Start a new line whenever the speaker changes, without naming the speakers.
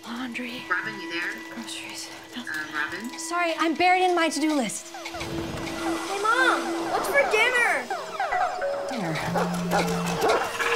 Laundry.
Robin, you there?
Groceries.
Robin?
Sorry, I'm buried in my to-do list. Hey, Mom, what's for dinner?
Dinner.